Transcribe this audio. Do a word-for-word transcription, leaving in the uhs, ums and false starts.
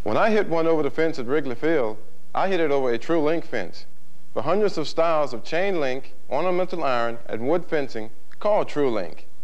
When I hit one over the fence at Wrigley Field, I hit it over a Tru-Link fence. For hundreds of styles of chain link, ornamental iron, and wood fencing called Tru-Link.